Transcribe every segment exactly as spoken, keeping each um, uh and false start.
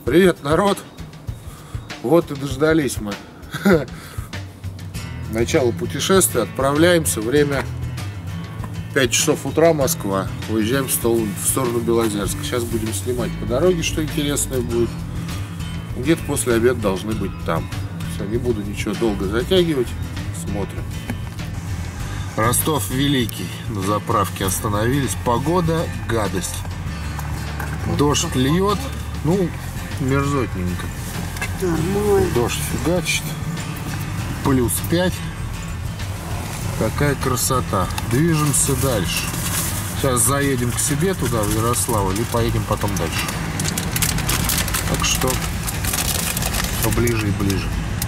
Привет, народ! Вот и дождались мы начала путешествия. Отправляемся. Время пять часов утра, Москва. Уезжаем в сторону Белозерска. Сейчас будем снимать по дороге, что интересное будет. Где-то после обеда должны быть там. Все, не буду ничего долго затягивать. Смотрим. Ростов Великий. На заправке остановились. Погода гадость. Дождь льет. Ну, мерзотненько. Нормально. Дождь фигачит. Плюс пять. Какая красота. Движемся дальше. Сейчас заедем к себе туда, в Ярославль, и поедем потом дальше. Так что поближе и ближе.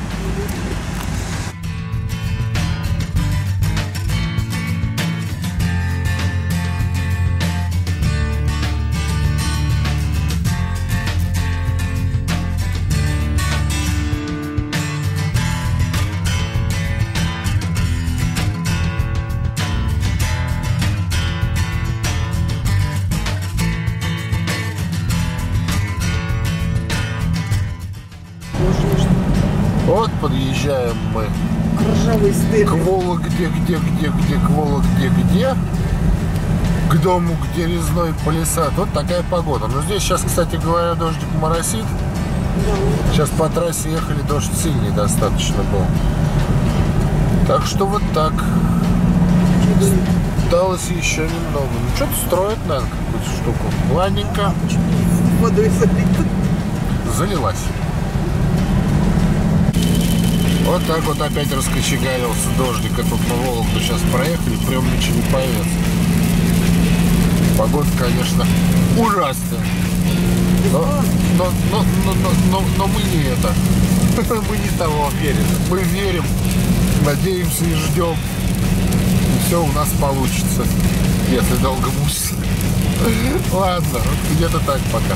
Вот подъезжаем мы к Вологде, где, где, где, к Вологде, где, к дому, где резной палисад. Вот такая погода. Но здесь сейчас, кстати говоря, дождик моросит. Сейчас по трассе ехали, дождь сильный достаточно был. Так что вот так. Осталось еще немного. Ну, что-то строят, наверное, какую-то штуку. Ладненько. Водой залита. Залилась. Вот так вот опять раскочегарился дождик. А тут на Вологду сейчас проехали, прям ничего не появится. Погода, конечно, ужасная. Но, но, но, но, но, но, но мы не это. Мы не того верим. Мы верим, надеемся и ждем. И все у нас получится, если долго мучиться. Ладно, где-то так пока.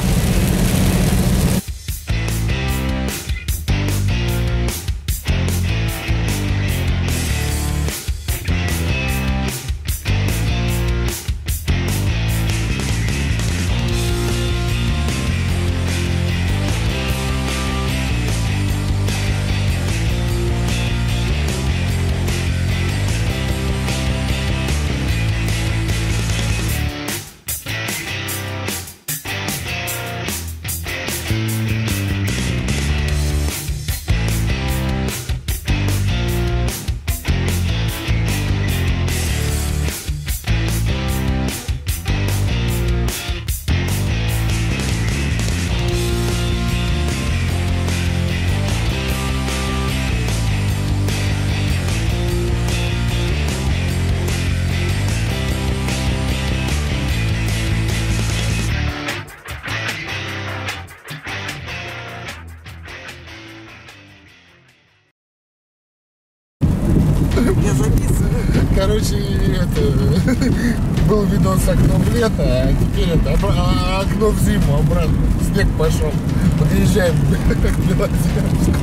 Я записываю. Короче, это, был видос окно в лето, а теперь это а, окно в зиму обратно. Снег пошел. Подъезжаем к Белозерску.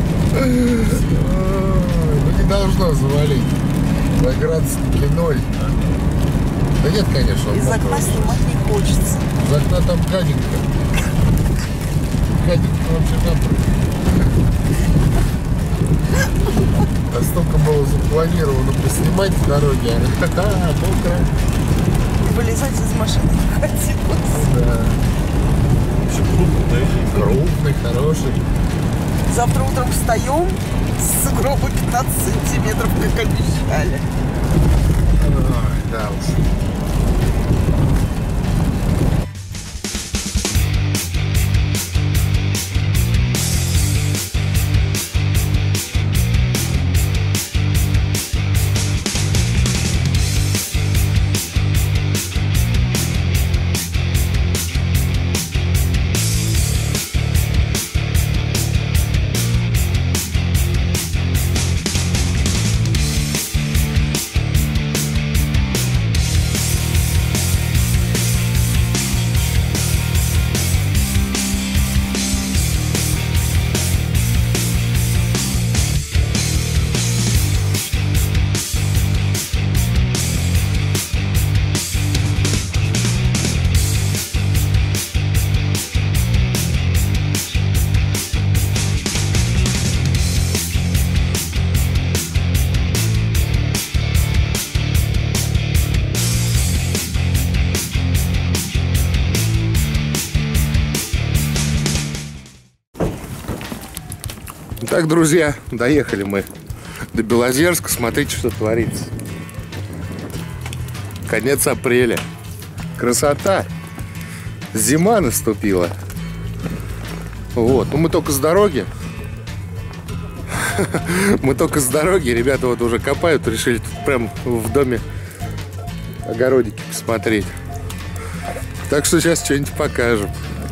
Ну не должно завалить. На градус-таки ноль. Да нет, конечно. Из окна снимать не хочется. Из окна там гаденько. Гаденько вообще напротив. Настолько было запланировано поснимать в дороге, а мокро. Вылезать из машины не хотелось. Да. Очень крупный, крупный, хороший. Завтра утром встаем с сугроба пятнадцать сантиметров, как обещали. Ой, да уж. Так, друзья, доехали мы до Белозерска. Смотрите, что творится. Конец апреля. Красота. Зима наступила. Вот. Ну, мы только с дороги. Мы только с дороги. Ребята вот уже копают. Решили тут прям в доме огородики посмотреть. Так что сейчас что-нибудь покажем.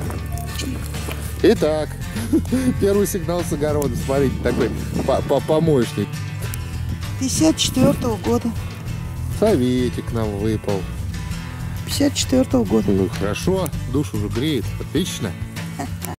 Итак, первый сигнал с огорода. Смотрите, такой помощник. пятьдесят четвёртого года. Советик нам выпал. пятьдесят четвёртого года. Ну хорошо, душу уже греет. Отлично.